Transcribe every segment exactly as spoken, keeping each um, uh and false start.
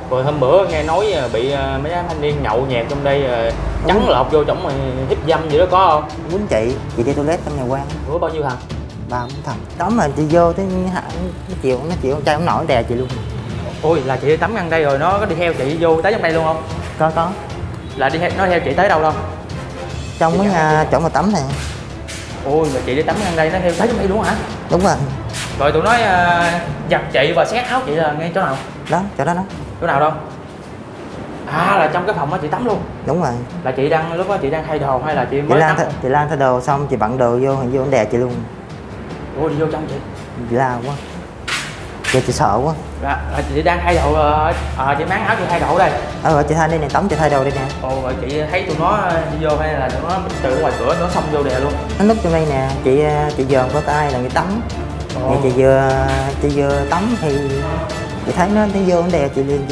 Rồi hôm bữa nghe nói bị mấy đám thanh niên nhậu nhẹt trong đây trắng ừ. lột vô trong mà hiếp dâm gì đó có không? Quýnh chị, chị đi toilet trong nhà quan. Ủa bao nhiêu thằng? Ba bốn thằng. Đó mà chị vô tới nó chịu, nó chịu con trai không nổi đè chị luôn. Ôi là chị đi tắm ngăn đây rồi nó có đi theo chị vô tới trong đây luôn không? Có có. Là đi theo, nó theo chị tới đâu đâu? Trong cái nhà chỗ mà tắm này. Ôi là chị đi tắm ngăn đây nó theo tới trong đây luôn hả? Đúng rồi. Rồi tụi nó uh, giật chị và xé áo chị là ngay chỗ nào? Đó, chỗ đó đó. Chỗ nào đâu? À là trong cái phòng đó chị tắm luôn. Đúng rồi. Là chị đang lúc đó chị đang thay đồ hay là chị mới chị Lan tắm? Chị Lan thay đồ xong chị bận đồ vô, hình vô đè chị luôn. Ủa đi vô trong chị? Chị la quá. Chị, chị sợ quá. Là, là chị đang thay đồ, à, chị máng áo chị thay đồ đây. Ờ rồi chị thay đây nè, tắm chị thay đồ đây nè. Ồ rồi chị thấy tụi nó đi vô hay là tụi nó từ ngoài cửa nó xông vô đè luôn? Nó núp trong đây nè, chị chị dòm có ai là người tắm. Thì chị vừa chị vừa tắm thì chị thấy nó nó vô nó đè chị liền.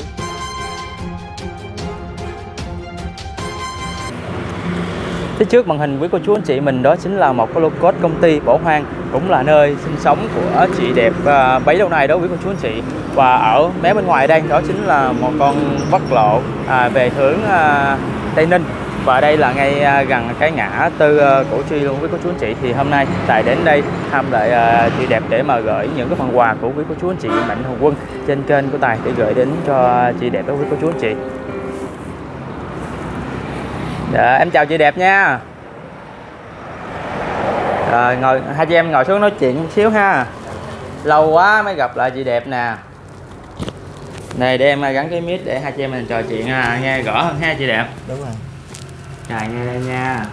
Phía trước màn hình với cô chú anh chị mình đó chính là một cái logo công ty bỏ hoang, cũng là nơi sinh sống của chị đẹp uh, bấy lâu nay đó quý cô chú anh chị. Và ở mé bên ngoài đây đó chính là một con quốc lộ à, về hướng uh, Tây Ninh. Và đây là ngay uh, gần cái ngã tư uh, Củ Chi luôn quý cô chú anh chị. Thì hôm nay Tài đến đây thăm lại uh, chị đẹp để mà gửi những cái phần quà của quý cô chú anh chị Mạnh Thường Quân trên kênh của Tài để gửi đến cho chị đẹp đó quý cô chú anh chị. Dạ, em chào chị đẹp nha. Rồi ngồi hai chị em ngồi xuống nói chuyện một xíu ha. Lâu quá mới gặp lại chị đẹp nè. Này để em gắn cái mic để hai chị em mình trò chuyện nghe rõ hơn ha chị đẹp. Đúng rồi. Rồi nghe đây nha.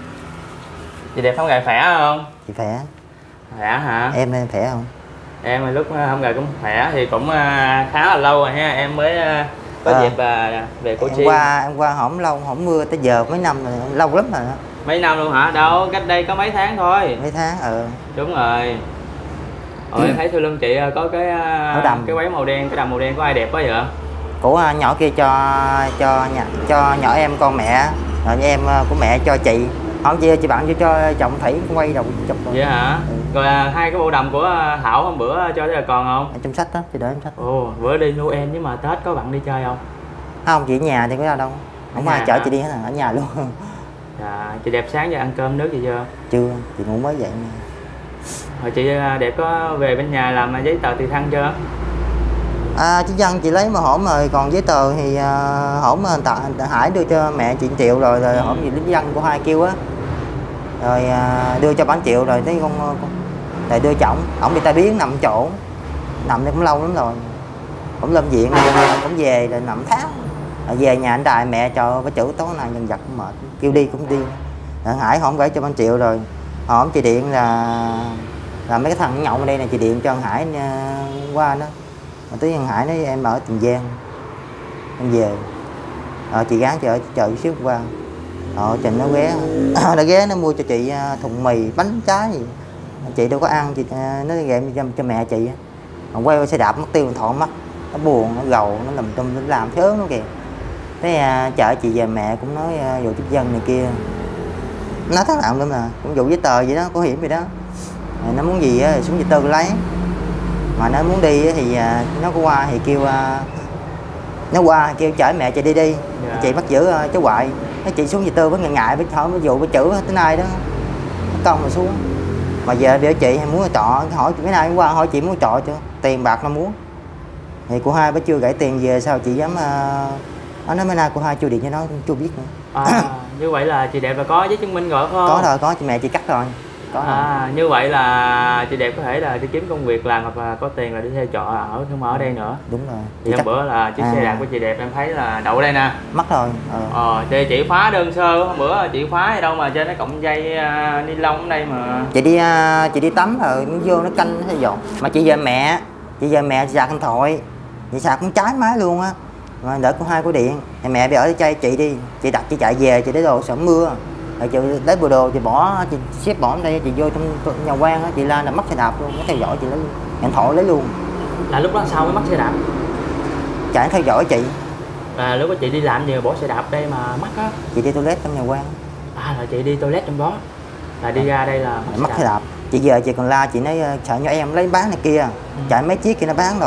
Chị đẹp không gầy khỏe không? Chị khỏe. Khỏe hả? Em em khỏe không? Em lúc không gầy cũng khỏe thì cũng khá là lâu rồi ha. Em mới có à, dịp về Củ Chi. Em qua em qua hổng lâu, hổng mưa tới giờ mấy năm rồi, lâu lắm rồi. Mấy năm luôn hả? Đâu, cách đây có mấy tháng thôi. Mấy tháng, ừ. Đúng rồi. Ôi ừ. Em thấy sau lưng chị có cái đầm. Cái váy màu đen, cái đầm màu đen có ai đẹp quá vậy? Của nhỏ kia cho cho nhà cho nhỏ em con mẹ, rồi em của mẹ cho chị. Không chị chị bạn cho chồng Thủy quay đầu chụp rồi. Vậy hả? Ừ. Rồi hai cái bộ đầm của Thảo hôm bữa cho là còn không? Ở trong sách đó, chị để trong sách. Ồ, bữa đi Noel nhưng mà Tết có bạn đi chơi không? Không, chị ở nhà thì có ra đâu. Không ai chở chị đi hết à, ở nhà luôn. Dạ, chị đẹp sáng giờ ăn cơm nước gì chưa? Chưa, chị ngủ mới dậy. Rồi chị đẹp có về bên nhà làm giấy tờ tùy thân chưa? À, chứ dân chị lấy mà hổm rồi, còn giấy tờ thì uh, hổm tạ Hải đưa cho mẹ chị triệu rồi, rồi ừ. hổm gì lính dân của hai kêu á. Rồi uh, đưa cho bán triệu rồi thấy con, con rồi đưa chồng, ổng bị tai biến nằm chỗ. Nằm đây cũng lâu lắm rồi. Cũng lên viện cũng về rồi nằm tháng. Rồi về nhà anh Đài mẹ cho cái chữ tối nay nhân vật cũng mệt, kêu đi cũng đi. Rồi Hải hổm gửi cho bán triệu rồi. Hổm chị điện là là mấy cái thằng nhậu ở đây này chị điện cho anh Hải uh, qua đó. Mà tới anh Hải nói em ở Tiền Giang em về rồi chị gán chờ chờ xíu qua rồi Trình nó ghé nó ghé nó mua cho chị thùng mì bánh trái gì chị đâu có ăn, chị nó ghẹ cho, cho mẹ chị. Còn quay xe đạp mất tiêu điện thoại mất, nó buồn nó gầu nó làm tum nó làm thế nó kìa. Thế chợ chị về mẹ cũng nói vụ tiếp dân này kia, nó thất vọng lắm, là cũng vụ giấy tờ vậy đó, có hiểm gì đó. Rồi nó muốn gì á xuống Việt Tư lấy, mà nó muốn đi thì nó có qua thì kêu nó qua kêu chở mẹ chị đi đi. Yeah. Chị bắt giữ cháu Hoài, nó chị xuống Việt Tư với ngại ngại với hỏi với vụ với chữ tới nay đó nó công mà xuống. Mà giờ để chị muốn trọ hỏi cái này qua hỏi chị muốn trọ chưa, tiền bạc nó muốn thì cô hai bữa chưa gửi tiền về sao chị dám nó nói mấy nay cô hai chưa điện cho nó chưa biết nữa. À, như vậy là chị đẹp là có giấy chứng minh rồi không? Có rồi, có chị mẹ chị cắt rồi. Có à rồi. Như vậy là chị đẹp có thể là đi kiếm công việc làm hoặc là có tiền là đi thuê trọ ở không ở đây nữa. Đúng rồi. Thì hôm bữa là chiếc à. xe đạp của chị đẹp em thấy là đậu đây nè. Mất rồi. Ờ, ờ thì chị phá đơn sơ hôm bữa chị phá hay đâu mà trên nó cộng dây uh, ni lông ở đây mà. Chị đi uh, chị đi tắm rồi nó vô nó canh nó dọn. Mà chị về mẹ, chị về mẹ chị sạc điện thoại, chị sạc cũng trái máy luôn á. Mà đợi cô hai có điện, thì mẹ bị ở chơi chị đi, chị đặt chị chạy về chị để đồ sợ mưa. Rồi chị lấy bộ đồ chị bỏ, chị xếp bỏ ở đây, chị vô trong nhà quan á, chị lên là mất xe đạp luôn, nó theo dõi chị lấy điện thoại lấy luôn. Là lúc đó sao mới mất xe đạp? Chạy theo dõi chị. Là lúc đó chị đi làm gì mà bỏ xe đạp đây mà mất á? Chị đi toilet trong nhà quan. À là chị đi toilet trong đó. Là đi ra đây là mất, mất xe đạp. Chị giờ chị còn la chị nói sợ nhỏ em lấy bán này kia, ừ. Chạy mấy chiếc kia nó bán rồi.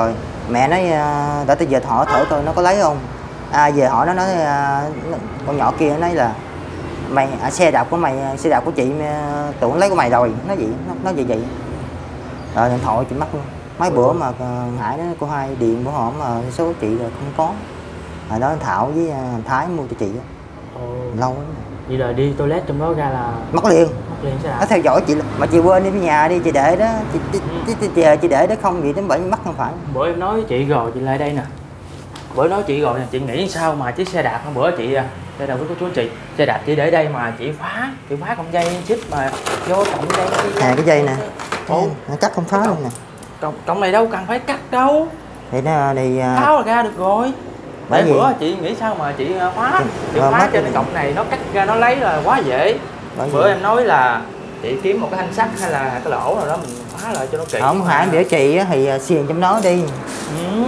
Mẹ nói uh, để tới giờ hỏi thử coi nó có lấy không. À, về hỏi nó nói uh, con nhỏ kia nói là mày à, xe đạp của mày, xe đạp của chị uh, tưởng lấy của mày rồi. Nó gì nó nói vậy vậy. Rồi điện thoại chị mất luôn. Mấy bữa mà uh, Hải đó cô hai điện của họ mà số chị rồi không có. Hồi đó Thảo với uh, Thái mua cho chị đó. Ồ. Lâu lắm. Vậy là đi toilet trong đó ra là Mất liền. mất liền xe đạp. Nó theo dõi chị mà chị quên đi nhà đi, chị để đó, chị chị, chị, chị, chị, chị để đó không gì đến bảy mất không phải. Bữa em nói với chị rồi, chị lại đây nè. Bữa nói chị rồi nè, chị nghĩ sao mà chiếc xe đạp hôm bữa chị đây là với cô chú anh chị, xe đạp chị để đây mà chị phá, chị phá cọng dây chip mà vô cọng dây. Nè cái dây nè. Ồ, nó cắt không phá luôn nè. Cọng cọng này đâu cần phải cắt đâu. Thì nó đi uh... tháo là ra được rồi. Bởi Để bữa chị nghĩ sao mà chị phá, chị phá trên cái cọng này nó cắt ra nó lấy là quá dễ. Bởi bữa vì... em nói là chị kiếm một cái thanh sắt hay là cái lỗ nào đó mình phá lại cho nó kỹ. Không phải để chị thì xiên trong nó đi. Ừ.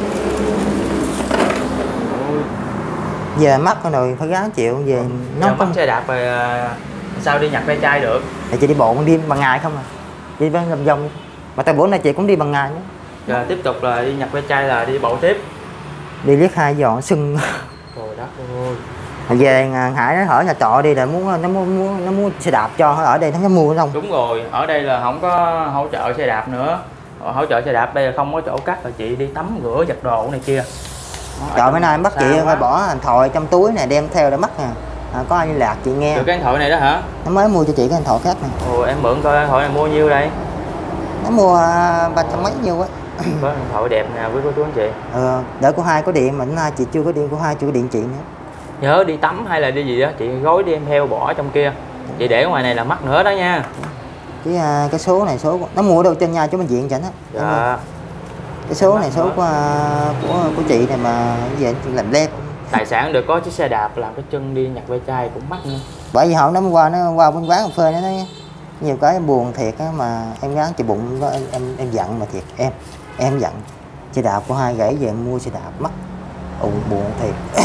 Về mất rồi phải gắng chịu về. Nó không xe đạp rồi sao đi nhặt ve chai được. Thì chị đi bộ đi bằng ngày không à, đi bằng vòng vòng. Mà tại bữa nay chị cũng đi bằng ngày nữa. Giờ tiếp tục là đi nhặt ve chai là đi bộ tiếp. Đi liếc hai giò sưng. Trời đất ơi. Về Hải nó hỏi nhà trọ đi là muốn nó muốn nó muốn xe đạp cho ở đây nó mua không? Đúng rồi, ở đây là không có hỗ trợ xe đạp nữa. Hỗ trợ xe đạp đây là không có chỗ cắt, là chị đi tắm rửa giặt đồ này kia. Trời bữa nay bắt chị phải bỏ điện thoại trong túi này đem theo để mất nè. À, có ai liên lạc chị nghe. Được cái điện thoại này đó hả? Nó mới mua cho chị cái điện thoại khác nè. Ồ, em mượn coi điện thoại này mua nhiêu đây? Nó mua ba trăm mấy nhiêu á. Có điện thoại đẹp nè với cô chú anh chị. Ờ, đợi cô hai có điện mà nay chị chưa có điện, cô hai chưa có điện chị nữa. Nhớ đi tắm hay là đi gì đó chị gói đem theo bỏ trong kia. Chị để ngoài này là mắc nữa đó nha. Cái cái số này số nó mua đâu trên nhà chỗ bệnh viện chẳng á. Dạ. Cái số này số của của của chị này mà về chị làm lem. Tài sản được có chiếc xe đạp làm cái chân đi nhặt ve chai cũng mắc nữa. Bởi vì họ nó qua nó qua bên quán cà phê nó nói nhiều cái em buồn thiệt á, mà em gắng chị bụng đó, em em em giận mà thiệt em em giận xe đạp của hai gãy về em mua xe đạp mất ù buồn thiệt.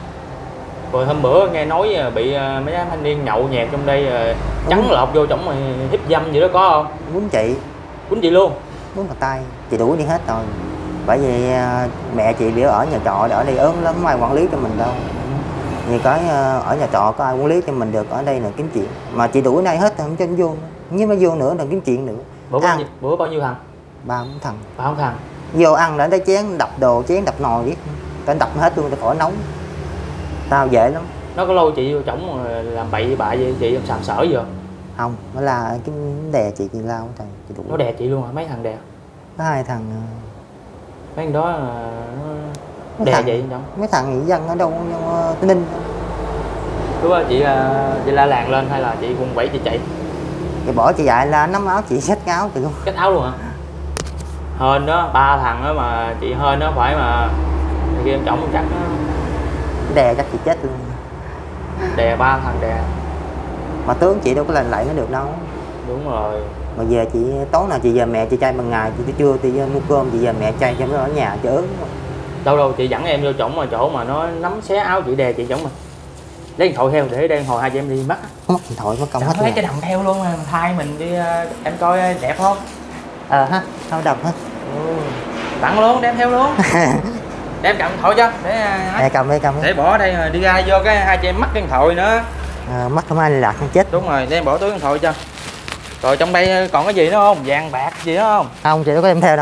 Rồi hôm bữa nghe nói bị mấy đám thanh niên nhậu nhẹt trong đây trắng lọt vô trong mà hiếp dâm gì đó có không? Quýnh chị. Quýnh chị luôn? Quýnh vào tay, chị đuổi đi hết rồi. Bởi vì mẹ chị bị ở nhà trọ ở đây ớn lắm, không ai quản lý cho mình đâu. Nhiều cái ở nhà trọ có ai quản lý cho mình được, ở đây là kiếm chuyện. Mà chị đuổi đây hết không cho nó vô. Nhưng mà vô nữa là kiếm chuyện nữa. Bữa bao nhiêu, bữa bao nhiêu thằng? Ba bốn thằng. Ba bốn thằng. Vô ăn đã tới chén đập đồ, chén đập nồi biết. Tao đập hết luôn, tao khỏi nấu. Tao dễ lắm. Nó có lôi chị vô trỏng làm bậy bạ vậy chị không sàm sỡ vừa? Không, nó là cái đè chị chị lao thằng chị đuổi. Nó đè chị luôn hả? Mấy thằng đè? Có hai thằng. Mấy thằng đó nó đè vậy không? Mấy thằng nghỉ dân ở đâu Tây Ninh. Lúc đó chị chị la làng lên hay là chị quần quẩy chị chạy? Chị bỏ chị dạy là nắm áo chị xách áo chị luôn. Xách áo luôn hả? Hên đó, ba thằng đó mà chị hên đó phải mà kia em trọng chắc nó đè chắc chị chết luôn. Đè ba thằng đè. Mà tướng chị đâu có làm lại nó được đâu. Đúng rồi. Mà giờ chị tối nào chị về mẹ chị chay bằng ngày, chị trưa thì mua cơm chị về mẹ chay cho nó ở nhà chứ ớn. Đâu đâu chị dẫn em vô trỏng mà chỗ mà nó nắm xé áo chị đè chị trỏng mà. Lấy điện thoại theo để đây hồi hai chị em đi mất. Mất điện thoại mất công hết. Lấy cái đầm theo luôn mà thay mình đi em coi đẹp không? Ờ ha, thôi đầm ha. Ừ. Tặng luôn, đem theo luôn. Đem cầm điện thoại cho để để cầm để cầm để bỏ ở đây rồi đi ra vô cái hai chị em mất cái điện thoại nữa. À, mất không ai liên lạc không chết. Đúng rồi, đem bỏ túi điện thoại cho. Rồi trong đây còn cái gì nữa không? Vàng bạc gì đó không? Không, chị đâu có đem theo đâu.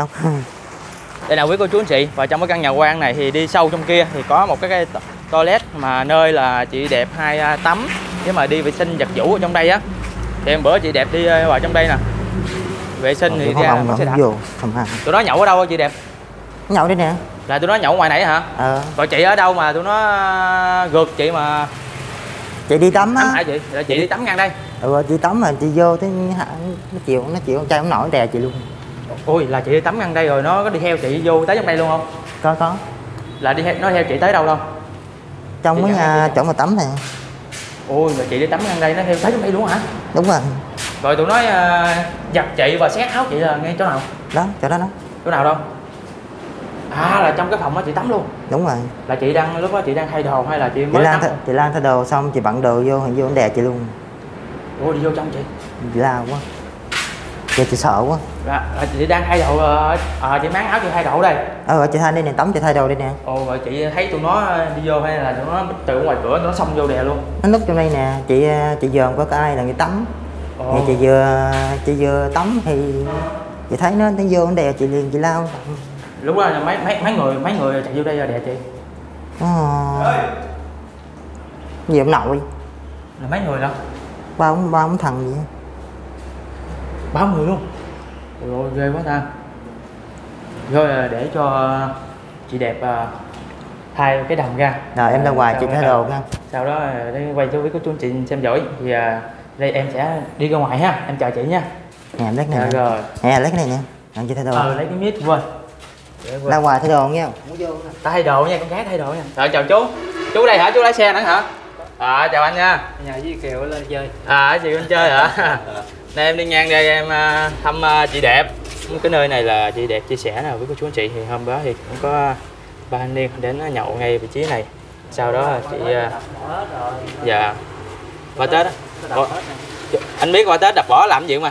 Đây là quý cô chú anh chị, và trong cái căn nhà quan này thì đi sâu trong kia thì có một cái, cái toilet mà nơi là chị đẹp hay tắm chứ mà đi vệ sinh giặt giũ ở trong đây á. Thì em bữa chị đẹp đi vào trong đây nè. Vệ sinh thì ra không xe đạp. vô, không ha. Tụi nó nhậu ở đâu chị đẹp? Nhậu đây nè. Là tụi nó nhậu ngoài này hả? Ờ. Rồi chị ở đâu mà tụi nó gượt chị mà chị đi tắm á. Hả chị? Là chị đi tắm ngang đây. Ừ, chị tắm mà chị vô tới nó chịu nó chịu con trai không nổi đè chị luôn. Ôi là chị đi tắm ngang đây rồi nó có đi theo chị vô tới trong đây luôn không? Có có. Là đi theo nó theo chị tới đâu đâu? Trong cái nhà chỗ mà tắm này. Ôi là chị đi tắm ngang đây nó theo tới trong đây luôn hả? Đúng rồi. Rồi tụi nó uh, giật chị và xé áo chị là ngay chỗ nào? Đó, chỗ đó đó. Chỗ nào đâu? À là trong cái phòng đó chị tắm luôn. Đúng rồi. Là chị đang lúc đó chị đang thay đồ hay là chị mới chị Lan tắm? Chị Lan thay đồ xong chị bận đồ vô thì vô đè chị luôn. Ôi đi vô trong chị. Chị lao quá. Giờ chị sợ quá. À, à, chị đang thay đồ ờ, à, chị mang áo chị thay đồ đây. Ờ rồi chị thay đây nè, tắm chị thay đồ đây nè. Ồ rồi chị thấy tụi nó đi vô hay là tụi nó từ ngoài cửa tụi nó xông vô đè luôn? Nó núp trong đây nè, chị chị dòm có ai là người tắm. Ồ. Thì chị vừa chị vừa tắm thì chị thấy nó nó vô nó đè chị liền chị lao. Lúc đó là mấy mấy mấy người mấy người chạy vô đây rồi đè chị. Ờ. Gì ông nội? Là mấy người đâu? Ba ông ba ông thằng gì á. Ba người luôn. Ôi ghê quá ta. Rồi à, để cho chị đẹp uh, thay cái đầm ra. Rồi em ra ngoài chị thay đồ nha. Sau đó để quay cho với cô chú anh chị xem dõi. Thì uh, đây em sẽ đi ra ngoài ha, em chào chị nha. Nè em lấy cái này. Dạ, nè. rồi. Nè lấy cái này nha. Làm chị thay đồ. Ờ lấy cái mic quên. Ra ngoài thay đồ nha. Thay đồ nha, con gái thay đồ nha. Rồi chào chú. Chú đây hả? Chú lái xe nữa hả? À chào anh nha. Nhà với Kiều lên chơi. À chị lên chơi hả? Nay em đi ngang đây em uh, thăm uh, chị đẹp. Cái nơi này là chị đẹp chia sẻ nào với cô chú anh chị thì hôm đó thì cũng có ba anh niên đến nhậu ngay vị trí này. Sau đó chị uh, dạ qua Tết á. Ủa, anh biết qua Tết đập bỏ làm gì không anh?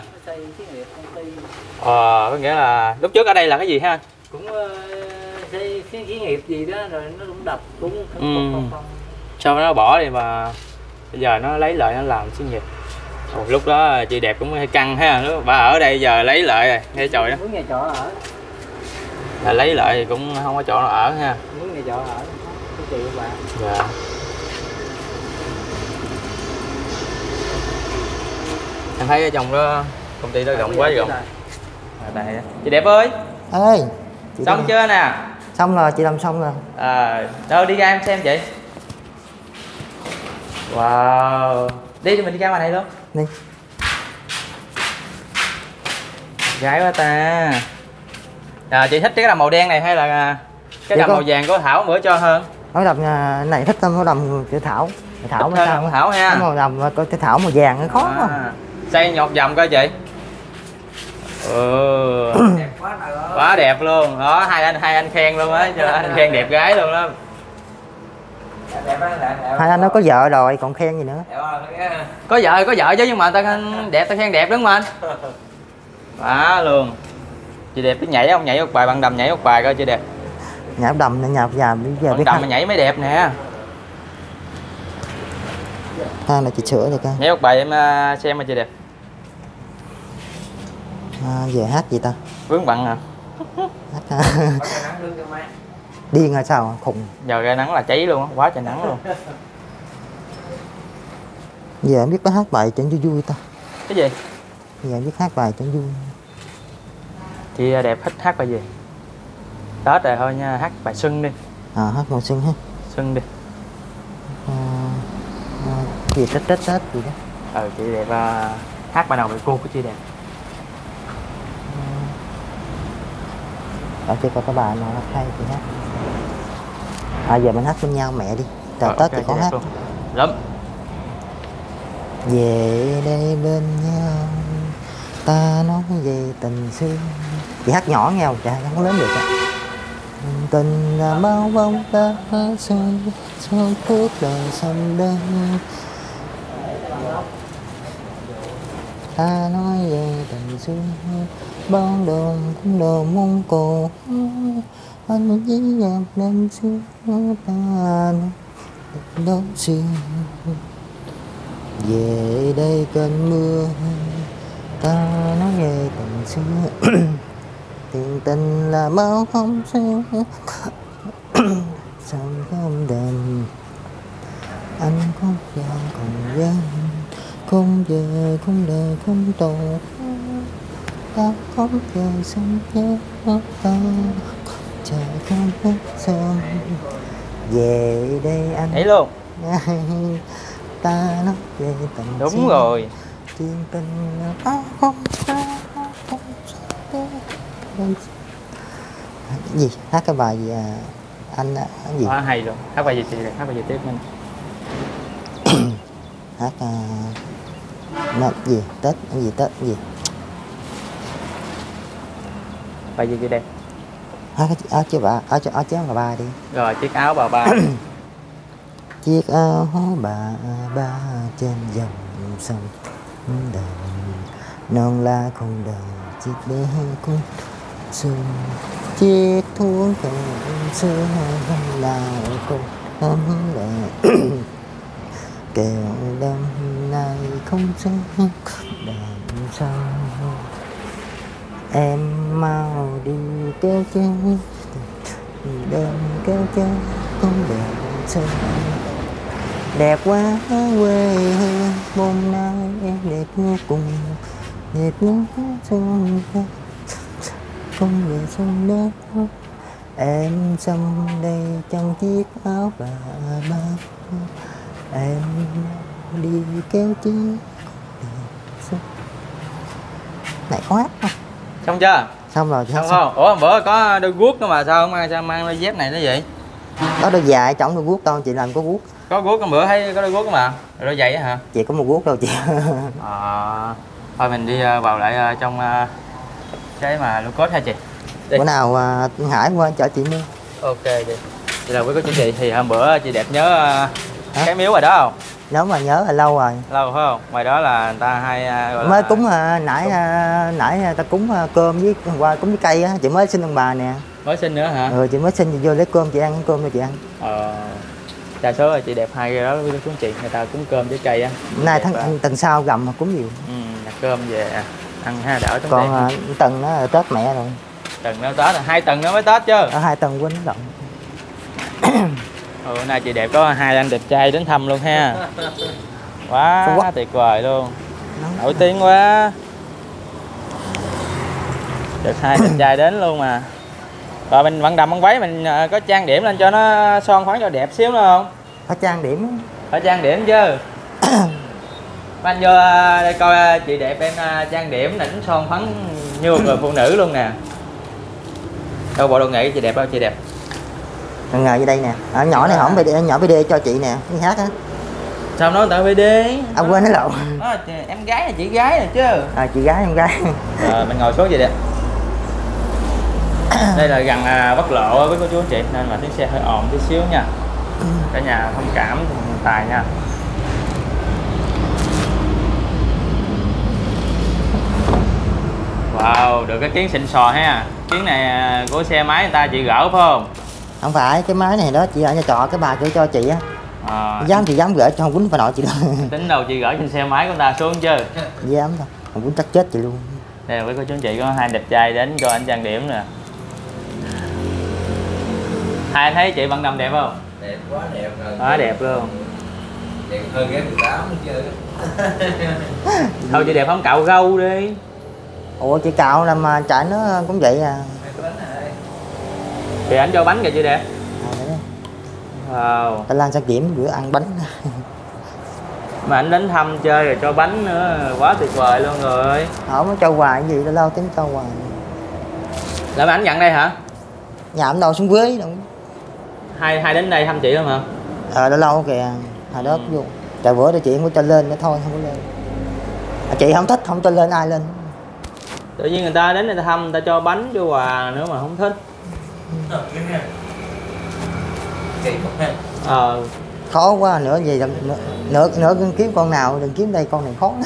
Ờ có nghĩa là lúc trước ở đây là cái gì ha anh? Cũng uh, xây cái xí nghiệp gì đó rồi nó cũng đập cũng không, Ừ. không, không, không. Sau đó nó bỏ đi mà bây giờ nó lấy lại nó làm xí nghiệp. Ồ, lúc đó chị đẹp cũng hơi căng ha, lúc bà ở đây giờ lấy lại rồi nghe trời đó. Muốn nhà trọ ở. Là lấy lại thì cũng không có chỗ nào ở ha. Muốn nhà trọ ở. Cái chị của bạn. Dạ. Em thấy ở trong đó công ty đó rộng quá rộng. À, chị đẹp ơi. Ơi. Chị Xong đi. chưa nè? Xong rồi, chị làm xong rồi. À, đâu đi ra em xem chị. Wow. Đi cho mình đi ra ngoài này luôn. Đi. Gái quá ta. À, chị thích cái đầm màu đen này hay là cái Chị đầm có- màu vàng của Thảo bữa cho hơn? Nói đầm nhà này thích tâm đầm chữ Thảo. Thảo Thích mới hơn sao? Thảo ha. Cái màu đầm có chữ Thảo màu vàng nó khó quá. À, xây nhọt dầm coi chị. Ừ. Đẹp quá trời ơi. Quá đẹp luôn. Đó, hai anh hai anh khen luôn á, cho anh khen đẹp gái luôn đó. Đẹp á, đẹp, đẹp. Hai anh nó có vợ rồi còn khen gì nữa. Đẹp quá, cái- Có vợ có vợ chứ nhưng mà ta khen đẹp ta khen đẹp đúng không anh? Quá luôn. Chị đẹp biết nhảy không? Nhảy một bài bằng đầm nhảy một bài coi chị đẹp. Nhà đầm này nhà già bây giờ Bằng biết đầm hát. mà nhảy mới đẹp nè. Ha là chị sửa được coi. Nhảy một bài em uh, xem mà chị đẹp. À, giờ hát gì ta? Vướng bận hả? Hát à. Có cái nắng lưng cho máy. Điên hay sao khùng. Giờ ra nắng là cháy luôn á, quá trời nắng luôn. Giờ em biết có hát bài cho vui vui ta. Cái gì? Giờ em biết hát bài cho vui. Chị đẹp thích hát bài gì? Tết rồi thôi nha, hát bài Xuân đi. À hát màu xuân ha. Xuân đi. À, à, gì tết tết tết gì đó. Ừ chị đẹp uh, hát bài nào về cô của chị đẹp. Ở chưa có cái bài nào hát hay thì hát. À giờ mình hát bên nhau mẹ đi. Trời Rồi, Tết ok, thì có chị đẹp hát. luôn. Lắm. Về đây bên nhau ta nói về tình xưa. Chị hát nhỏ nghe không? Chị hát không lớn được á. Tình là bao bông ta rơi trong cuộc đời sông đơn. Ta nói về tình xưa bao đồn cũng đồ mong cổ. Anh chỉ nhạc năm xưa ta nói đó xưa. Về đây cơn mưa ta nói về tình xưa. Tiền tình là bao không sao. Sao không đền anh không giờ còn gian. Không giờ không đời không tổ. Ta không giờ sống nhớ ta. Chờ không hết sớm. Về đây anh Nhảy luôn. ta nói về tình Đúng xưa. rồi. Tiền tình là bao không sao. Không sao. Gì hát cái bài gì à? Anh à, cái gì Quá hay luôn. Hát bài gì chị đẹp, hát bài gì tiếp mình. hát à, nó gì Tết cái gì Tết cái gì Bài gì chị đẹp. hát cái áo chứ bà áo chứ áo chéo là ba đi. Rồi chiếc áo bà ba. Chiếc áo bà ba trên dòng sông đời non la không đời chiếc bê con sương chiếc thuốc kèm xưa nào cùng ấm lệ kèo đêm nay không sống đàn sao em mau đi kéo chân đêm kéo chân con đèn sân đẹp quá quê hương hôm nay em đẹp vô cùng đẹp nước sông không về sông đó em xăm đây trong chiếc áo bà ba em đi kéo chiếc này quá Xong chưa? xong rồi Xong không? Ủa bữa có đôi guốc nữa mà sao không mang, sao mang đôi dép này nó vậy? có đôi dài trọng đôi guốc đâu chị làm có guốc Có guốc hôm bữa thấy có đôi guốc mà. Rồi đôi giày á hả? chị có một guốc đâu chị. À, thôi mình đi uh, vào lại uh, trong uh, cái mà lô cốt ha chị. Đi. Bữa nào uh, Hải qua chở chị mua. Ok chị. Vậy là với cô chú chị thì hôm bữa chị đẹp nhớ uh, cái miếu rồi đó không? Nếu mà nhớ là lâu rồi. Lâu phải không? Ngoài đó là người ta hay uh, gọi mới là... cúng uh, nãy uh, nãy ta cúng uh, cơm với qua cúng với cây á, chị mới xin ông bà nè. Mới xin nữa hả? Ừ chị mới xin chị vô lấy cơm chị ăn cơm cho chị ăn. Ờ. Đa số là chị đẹp hai cái đó với cô chú chị, người ta cúng cơm với cây á. Nay tháng ăn tuần sau gầm mà cúng nhiều. Ừ, đặt cơm về ăn ha đỡ tốn còn uh, tuần nó là Tết mẹ rồi. Tuần nó Tết, hai tuần nữa mới Tết chứ. Ở hai tuần quên lộn. Ừ, hôm nay chị đẹp có hai anh đẹp trai đến thăm luôn ha. Quá, quá tuyệt vời luôn. Nổi tiếng quá. Được hai đẹp trai đến luôn mà. Và mình vẫn đầm băng váy mình có trang điểm lên cho nó son phấn cho đẹp xíu nữa không? Phải trang điểm. Phải trang điểm chứ. Anh vô đây coi chị đẹp em trang điểm đỉnh son phấn như một người phụ nữ luôn nè. Đâu bộ đồ nghệ chị đẹp đâu chị đẹp. Ngờ như đây nè. Ở nhỏ này hỏng bê đê, nhỏ bê đê cho chị nè, đi hát á. Sao nói tao bê đê? À quên nói lộn. À, em gái là chị gái rồi chứ. À chị gái em gái. Rồi mình ngồi xuống vậy đẹp. Đây là gần Bắc Lộ với cô chú anh chị nên mà tiếng xe hơi ồn tí xíu nha. Cả nhà thông cảm tài nha. Wow, được cái kiến xịn sò ha. Kiến này của xe máy người ta chị gỡ phải không? Không phải, cái máy này đó chị ở nhà trọ cái bà kêu cho chị á. À. Dám chị dám gỡ cho không quýnh bà nội chị đâu. Tính đâu chị gỡ trên xe máy của người ta xuống chứ. Dám đâu, không quýnh chắc chết chị luôn. Đây là với cô chú anh chị có hai đẹp trai đến coi anh trang điểm nè. Hai anh thấy chị Văn Đầm đẹp không? Đẹp quá đẹp rồi. Quá đẹp luôn. Đẹp hơn cái mười tám chứ. Thôi chị đẹp không cạo râu đi. Ủa chị cạo làm mà chạy nó cũng vậy à. Thì anh cho bánh kìa chị đẹp. Wow. Ta Lan sẽ kiểm bữa ăn bánh. Mà anh đến thăm chơi rồi cho bánh nữa, quá tuyệt vời luôn rồi. Không có cho quà cái gì đâu lâu tính cho quà. Là mà anh nhận đây hả? Nhà anh đâu xuống dưới đâu. Hai hai đến đây thăm chị không hả? Ờ đã lâu kìa, hồi đó vô. Trời bữa đó chị không có cho lên nữa thôi, không có lên. À, chị không thích không cho lên ai lên. Tự nhiên người ta đến người ta thăm, người ta cho bánh cho quà nữa mà không thích. Ờ. Khó quá nữa gì nữa nữa, nữa kiếm con nào đừng kiếm đây con này khó.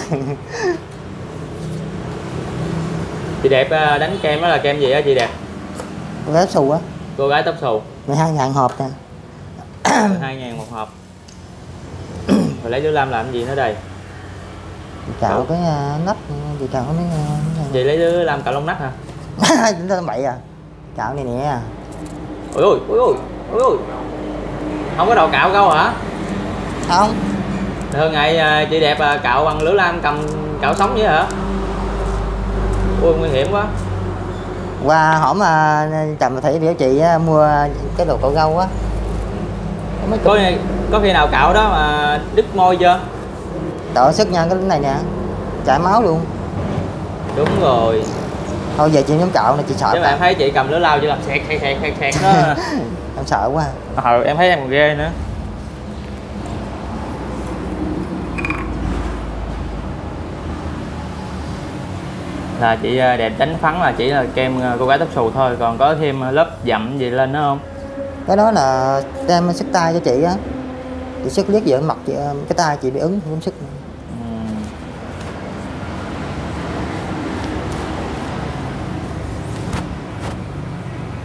Chị đẹp đánh kem đó là kem gì á chị đẹp? Cô gái xù á. Cô gái tóc xù. mười hai ngàn hộp nè. mười hai ngàn một hộp. Rồi lấy đứa Lam làm gì nữa đây? Chị cạo Đúng. cái uh, nách chị cạo cái uh, chị lấy đứa Lam cạo lông nách hả? chúng ta bậy à. Cạo này nè. Ôi ôi ôi ôi ôi ôi. Không có đầu cạo đâu hả? Không. Thường ngày chị đẹp cạo bằng lưỡi lam cầm cạo sống vậy hả? Ui nguy hiểm quá. Qua hổm mà Trầm Thị biểu chị mua cái đồ cạo râu á. Có, có khi nào cạo đó mà đứt môi chưa? Tội sức nha cái này nè. Chảy máu luôn. Đúng rồi. Thôi giờ chị nhóm cạo này chị sợ. Chứ mà em thấy chị cầm lưỡi lao chỉ làm xẹt xẹt xẹt xẹt xẹt đó. Em sợ quá. Ờ em thấy em còn ghê nữa. Là chị đẹp đánh phấn là chỉ là kem cô gái tóc xù thôi, còn có thêm lớp dặm gì lên nữa không? Cái đó là em sức tay cho chị á. Chị sức liếc giờ mặt chị, cái tay chị bị ứng không sức. Ừ.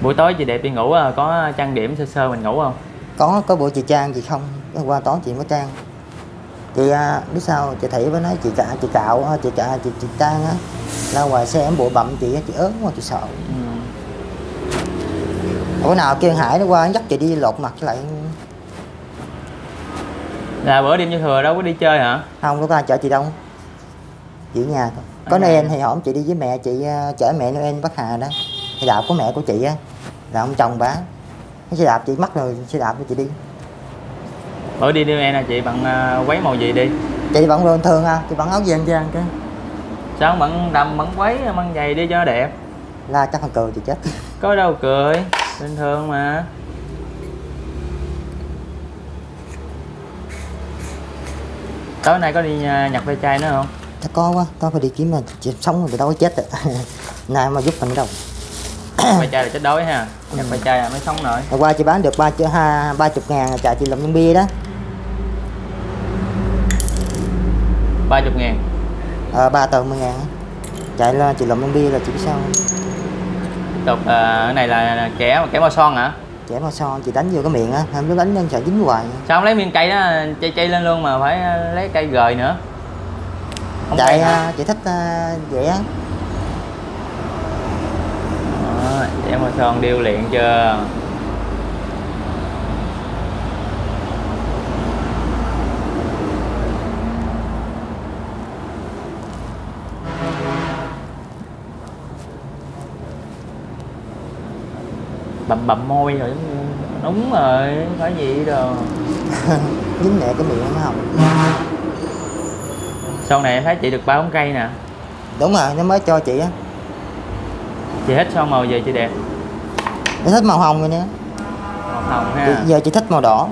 Buổi tối chị đẹp đi ngủ có trang điểm sơ sơ mình ngủ không? Có, có buổi chị trang chị không, hôm qua tối chị mới trang. Chị à, biết sao chị Thị với nói chị cạo chị cạo chị cạo chị, chị trang á, ra ngoài xe em bộ bậm chị chị ớn quá chị sợ. Ừ. Bữa nào kêu Hải nó qua dắt chị đi lột mặt lại. Là bữa đêm giao thừa đâu có đi chơi hả? Không, lúc ra chở chị Đông, chị ở nhà thôi. Có À. Noel thì hổm chị đi với mẹ chị chở mẹ Noel Bắc Hà đó, xe đạp của mẹ của chị á, là ông chồng bá, cái xe đạp chị mắc rồi xe đạp của chị đi. Bữa đi Noel là chị bằng uh, váy màu gì đi? Chị vẫn luôn thường à, chị vẫn áo gian gian cái. Sao không bận đầm bận váy bận giày đi cho nó đẹp? La chắc thằng cười chị chết. Có đâu cười, bình thường mà. Tối nay có đi nhặt ve chai nữa không? Chắc có quá, tao phải đi kiếm mà chị sống rồi đâu có chết rồi. Nay mà giúp mình đâu. Ve chai là chết đói ha, nhặt ve chai là mới sống nổi. Hôm qua chị bán được ba ha ba chục ngàn chạy chị làm nhân bia đó. Ba chục ngàn. Ờ ba tờ mười ngàn. Chạy lên chị làm nhân bia là chị biết sao không? Tục uh, cái này là kẻ kẻ màu son hả? Chẻ màu son chị đánh vô cái miệng á, em nó đánh lên sợ dính hoài. Sao không lấy miếng cây đó chay chay lên luôn mà phải lấy cây gời nữa? Không Chạy hả? chị thích uh, vậy á. Kẻ màu son điêu luyện chưa? Bậm bậm môi rồi, đúng rồi, phải gì đâu. Dính nhẹ cái miệng nó không. Sau này em thấy chị được ba bóng cây nè. Đúng rồi, nó mới cho chị á. Chị thích son màu gì chị đẹp? Chị thích màu hồng rồi nè. Màu hồng ha. Chị, giờ chị thích màu đỏ.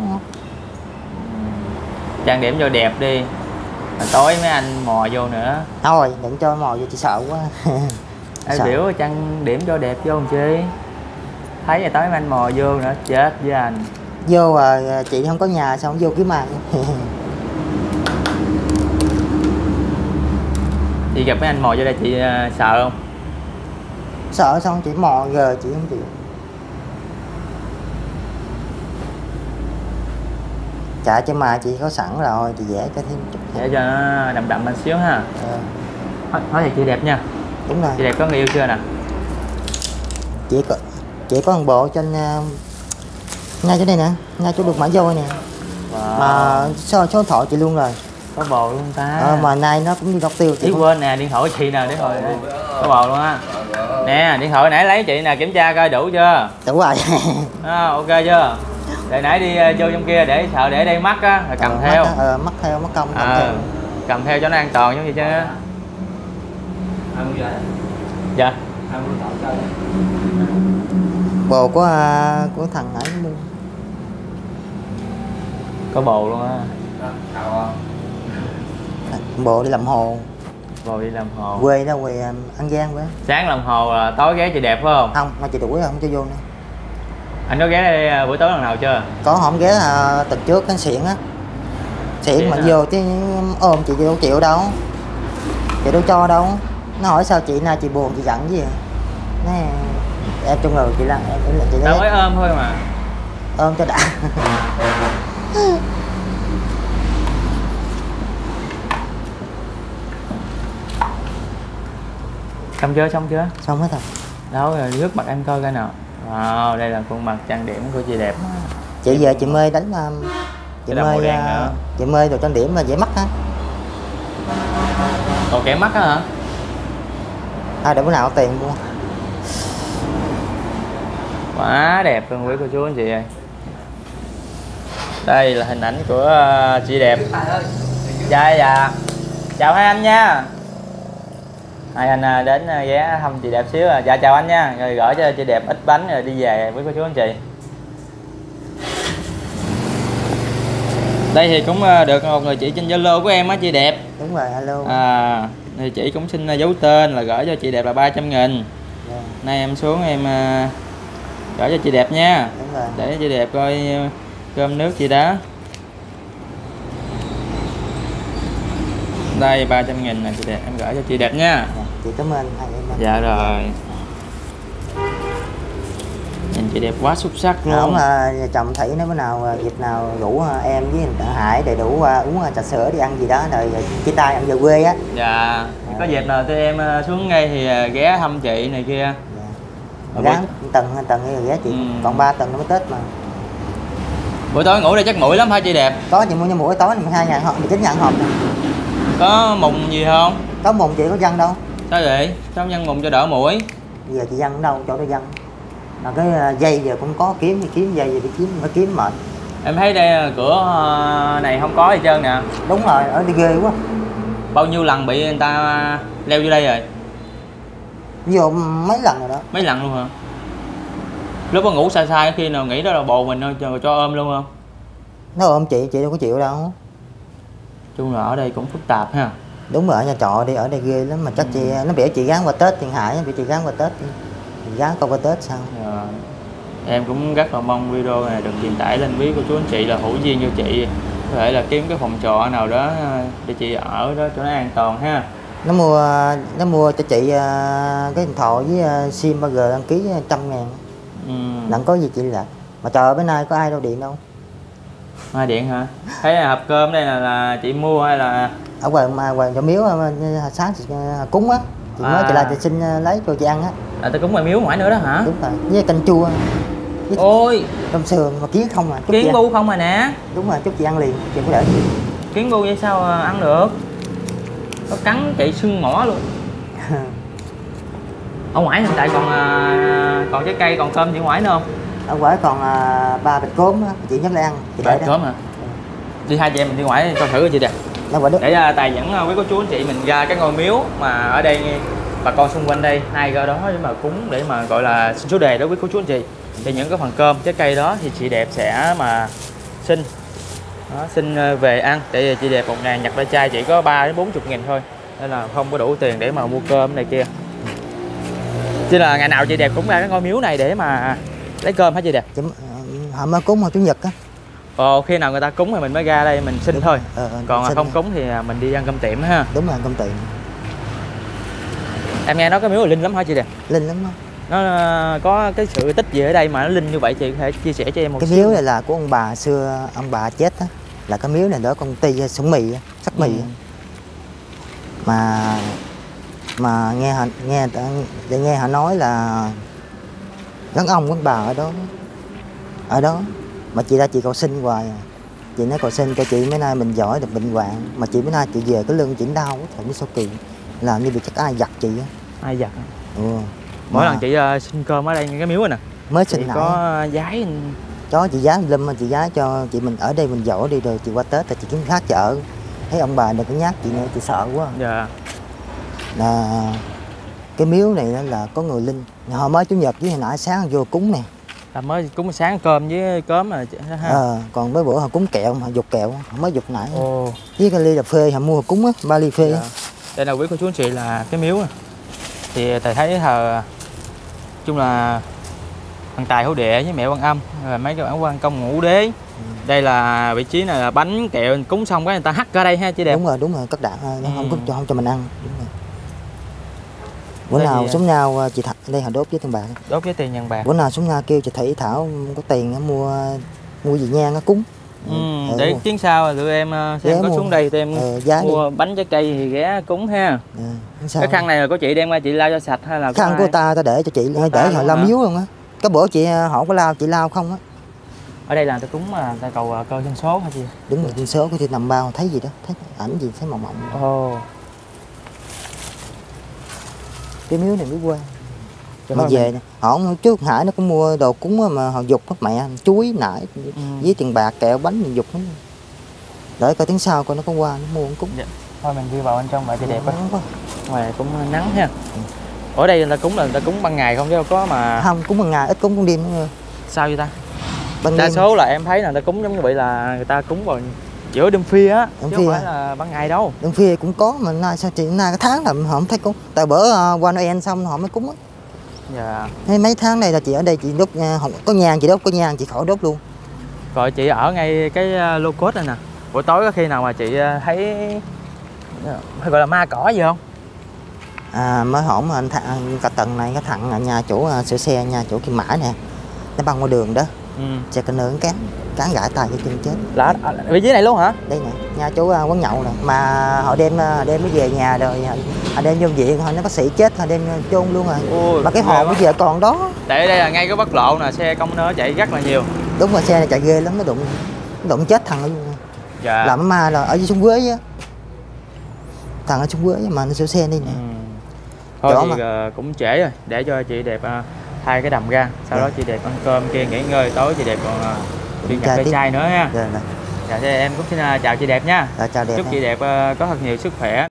Trang điểm cho đẹp đi. Mà tối mấy anh mò vô nữa. Thôi, đừng cho màu vô chị sợ quá. Ai biểu trang điểm cho đẹp vô làm chi? Thấy rồi tối mấy anh mò vô nữa, chết với anh. Vô à, chị không có nhà sao không vô kiếm ăn. Chị gặp mấy anh mò vô đây chị uh, sợ không? Sợ xong chị mò giờ chị không chịu. Chả cho mà chị có sẵn rồi thì vẽ cho thêm chút. Để cho nó đậm đậm một xíu ha. Ờ. Nói, nói thì chị đẹp nha. Đúng rồi. Chị đẹp có người yêu chưa nè? Chị có chị có một bộ trên uh, ngay chỗ đây nè, ngay chỗ được mã vôi nè. Wow. Mà số số điện thoại chị luôn rồi. Có bồ luôn ta. Ờ, mà nay nó cũng đi góc tiêu chị. Ý quên nè, điện thoại của chị nè, để hồi nè. Có bồ luôn á. Nè, điện thoại nãy lấy chị nè, kiểm tra coi đủ chưa? Đủ rồi. À, ok chưa? Để nãy đi uh, vô trong kia để sợ để đây mắc á, rồi cầm ờ, theo. Mắc, ờ, mắc theo, mắc công cầm À, theo. cầm theo cho nó an toàn giống như chứ. Dạ. Bồ của uh, của thằng Hải mua. Có bồ luôn á. Bộ đi làm hồ. Bồ đi làm hồ. Quê đó, quê um, An Giang quá. Sáng làm hồ là tối ghé chị đẹp phải không? Không, mà chị đuổi rồi không cho vô nữa. Anh có ghé đây buổi tối lần nào chưa? Có không ghé uh, tuần trước cái xịn á. Xịn Xịn mà à? vô chứ ôm chị đâu chịu đâu. Chị đâu cho đâu. Nó hỏi sao chị nay chị buồn chị giận gì vậy? Nó em trong người chị là em, em là chị Tao đấy. mới ôm thôi mà. Ôm cho đã. Xong chưa, xong chưa? Xong hết rồi. Đâu rồi, rước mặt em coi coi nào. Wow, đây là khuôn mặt trang điểm của chị đẹp. Chị giờ chị mê đánh um, chị Cái màu mê đen uh, nữa. chị mê đồ trang điểm mà dễ mắc á. Còn kẻ mắt á hả? À để bữa nào có tiền mua. Quá đẹp luôn quý cô chú anh chị ơi. Đây là hình ảnh của uh, chị đẹp. Dạ dạ. Chào hai anh nha. Hai anh uh, đến uh, ghé thăm chị đẹp xíu à. Dạ chào anh nha. Rồi gửi cho chị đẹp ít bánh rồi đi về với cô chú anh chị. Đây thì cũng uh, được một người chị trên Zalo của em á chị đẹp. Đúng rồi, alo. À, thì chị cũng xin uh, dấu tên là gửi cho chị đẹp là ba trăm nghìn. Yeah. Nay em xuống em uh, gửi cho chị đẹp nha. Đúng rồi. Để chị đẹp coi uh, cơm nước chị đó. Đây ba trăm nghìn nè chị đẹp, em gửi cho chị đẹp nha. Dạ, chị cảm ơn hai em. Dạ rồi. chị đẹp quá xuất sắc luôn. Không là chồng Thủy nếu bữa nào dịp nào rủ em với Hải để đủ uống trà sữa đi ăn gì đó rồi chia tay ăn về quê á. Dạ, có dịp nào tụi em xuống ngay thì ghé thăm chị này kia. Dạ. Gắn tuần hai tuần rồi ghé chị, ừ. Còn ba tuần nó mới Tết mà. Buổi tối ngủ đây chắc mũi lắm hả chị đẹp? Có, chị mua cho mũi tối mười hai ngàn hộp, mười chín ngàn hộp. Có mùng gì không? Có mùng, chị có dân đâu. Sao vậy? Sao nhân mùng cho đỡ mũi? Bây giờ chị dân ở đâu, chỗ đâu dân. Mà cái dây giờ cũng có kiếm thì kiếm dây giờ đi kiếm, phải kiếm mệt. Em thấy đây cửa này không có gì trơn nè. Đúng rồi, ở đây ghê quá. Bao nhiêu lần bị người ta leo vô đây rồi? Vô mấy lần rồi đó. Mấy lần luôn hả? Lúc có ngủ sai sai khi nào nghĩ đó là bồ mình thôi, cho, cho ôm luôn không? Nó ôm chị, chị đâu có chịu đâu. Chung là ở đây cũng phức tạp ha. Đúng rồi, ở nhà trọ đi, ở đây ghê lắm mà chắc chị nó bị chị gắn qua Tết Tiền Hải, bị chị gắn qua Tết. Chị gắn câu qua Tết sao? Rồi. Em cũng rất là mong video này được truyền tải lên quý cô chú anh chị là hữu duyên cho chị. Có thể là kiếm cái phòng trọ nào đó để chị ở đó cho nó an toàn ha. Nó mua nó mua cho chị cái điện thoại với sim ba G đăng ký trăm ngàn. Ừ. Nặng có gì chị là. Mà trời ơi, bữa nay có ai đâu điện đâu. Ai điện hả? Thấy hộp cơm đây là, là chị mua hay là ở quầy mà quầy cho miếu sáng chị cúng á, chị à. Nói chị là chị xin lấy cho chị ăn á. À, tôi cúng ngoài miếu ngoài nữa đó hả? Đúng rồi, với canh chua. Với ôi tôm sườn mà kiến không à. Kiến bu không à nè. Đúng rồi, chúc chị ăn liền, chị có để. Kiến bu vậy sao ăn được? Nó cắn chị sưng mỏ luôn. Ở ngoài hiện tại còn còn trái cây, còn cơm chị ngoài nữa không? Ở ngoài còn ba bịch cốm á, chị nhấc lại ăn. Ba bịch cốm hả? Đi hai chị em mình đi ngoài coi thử chị đẹp. Để tài dẫn quý cô chú anh chị mình ra cái ngôi miếu mà ở đây bà con xung quanh đây hay ra đó để mà cúng, để mà gọi là xin số đề đó quý cô chú anh chị. Thì những cái phần cơm trái cây đó thì chị đẹp sẽ mà xin đó, xin về ăn. Để chị đẹp một ngày nhặt ra chai chỉ có ba đến bốn mươi nghìn thôi, nên là không có đủ tiền để mà mua cơm này kia. Chứ là ngày nào chị đẹp cũng ra cái ngôi miếu này để mà lấy cơm hả chị đẹp? Họ mới cúng hồi chủ nhật á. Ờ, khi nào người ta cúng thì mình mới ra đây mình xin. Đúng thôi. Ờ, còn xin không cúng thì mình đi ăn cơm tiệm ha. Đúng rồi, cơm tiệm. Em nghe nói cái miếu là linh lắm hả chị đẹp? Linh lắm đó. Nó có cái sự tích gì ở đây mà nó linh như vậy, chị có thể chia sẻ cho em một cái xíu. Miếu này là của ông bà xưa, ông bà chết á, là cái miếu này đó công ty sủng mì, sắc mì. Ừ. mà mà nghe họ nghe để nghe họ nói là gắn ông của ông bà ở đó ở đó mà chị ra chị cầu xin hoài à. Chị nói cầu xin cho chị mấy nay mình giỏi được bệnh hoạn, mà chị mấy nay chị về cái lưng chị đau quá trời, biết sao kỳ, làm như bị chắc ai giặt chị á. Ai giặt? Ừ. Mỗi mà lần chị uh, xin cơm ở đây cái miếu này nè mới xin có giái chó chị giá lâm chị giá cho chị mình ở đây mình giỏi đi, rồi chị qua Tết thì chị kiếm khác chợ thấy ông bà đừng có nhát chị nữa, chị sợ quá. Dạ. Là cái miếu này là có người linh, họ mới chủ nhật với hồi nãy sáng vô cúng nè. À, mới cúng sáng cơm với cớm mà ha. Ờ, còn mấy bữa họ cúng kẹo, họ dục kẹo, họ mới dục nãy. Ồ. Với cái ly cà phê họ mua cúng á, ba ly phê. Dạ. Đây là quý cô chú anh chị là cái miếu này. Thì thầy thấy thờ chung là thần tài hữu địa với mẹ Quan Âm, rồi mấy cái bản quan công ngũ đế. Ừ. Đây là vị trí này là bánh kẹo cúng xong cái người ta hắt ra đây ha chị đẹp. Đúng rồi, đúng rồi, cất đạn nó ừ. không có cho không cho mình ăn. Đúng rồi. Bữa đây nào xuống nhau chị Thật đây họ đốt với tiền bạc. Đốt với tiền nhân bạc. Bữa nào xuống nhau kêu chị Thủy Thảo có tiền mua mua gì nhang nó cúng. Ừ, ừ, để chuyến sau tụi em xem có mua. Xuống đây tụi em ờ, mua đi. Bánh trái cây thì ghé cúng ha. Ừ, cái khăn này là có chị đem qua chị lau cho sạch hay là khăn của ta ta để cho chị để, để họ lau miếu luôn á. Cái bữa chị họ có lau chị lau không á. Ở đây là ta cúng là ta cầu cơ dân số hả chị? Đúng rồi, dân số của chị nằm bao thấy gì đó, thấy ảnh gì thấy mỏng mỏng. Ồ. Oh. Cái miếu này mới qua. Mà về nè, họ trước Hải nó cũng mua đồ cúng mà họ dục hết mẹ, chuối, nải, ừ. với tiền bạc, kẹo, bánh mình dục hết. Đợi coi tiếng sau coi nó có qua nó mua cúng. Dạ. Thôi mình đi vào bên trong vậy thì đẹp quá. Ngoài cũng nắng ha. Ừ. Ở đây người ta cúng là người ta cúng ban ngày không chứ đâu có mà. Không, cúng ban ngày, ít cúng ban đêm nữa. Sao vậy ta? Ban đa đêm. Số là em thấy là người ta cúng giống như vậy là người ta cúng vào giữa đêm phia á, chứ không phải là ban ngày đâu. Đêm phia cũng có mà nay sao chị nay cái tháng là họ không thấy cúng. Tại bữa uh, qua Noel xong họ mới cúng á. Dạ. Thế mấy tháng này là chị ở đây chị đốt không có nhang, chị đốt có nhang chị khỏi đốt luôn. Rồi chị ở ngay cái lô cốt này nè. Buổi tối có khi nào mà chị thấy hay gọi là ma cỏ gì không? À mới hổm anh, anh cả tầng này cái thằng nhà chủ sửa xe nhà chủ Kim Mã nè. nó băng qua đường đó, Ừ. xe container nó cán cán gãi tay cái chân chết. Là ở vị trí này luôn hả? Đây nè, nha chú à, quán nhậu nè, mà họ đem họ đem nó về nhà rồi họ, họ đem vô viện, họ nói bác sĩ chết họ đem chôn luôn rồi. Ôi, Mà cái ghê hồn quá. bây giờ còn đó. Tại đây là ngay cái quốc lộ nè, xe container chạy rất là nhiều. Đúng rồi, xe này chạy ghê lắm, nó đụng nó đụng chết thằng ở Dạ. làm ma là ở dưới sông Quế á, thằng ở sông Quế mà nó sửa xe đi nè. Ừ. Thôi Chỗ thì mà. ờ, cũng trễ rồi, để cho chị đẹp ờ, thay cái đầm ra, sau Dạ. đó chị đẹp ăn cơm kia nghỉ ngơi, tối chị đẹp còn ờ, đi Dạ, cà phê tiếp. chai nữa ha. Rồi, rồi. Dạ, thế em cũng xin ờ, chào chị đẹp nha. Rồi, chào đẹp Chúc nha. chị đẹp ờ, có thật nhiều sức khỏe.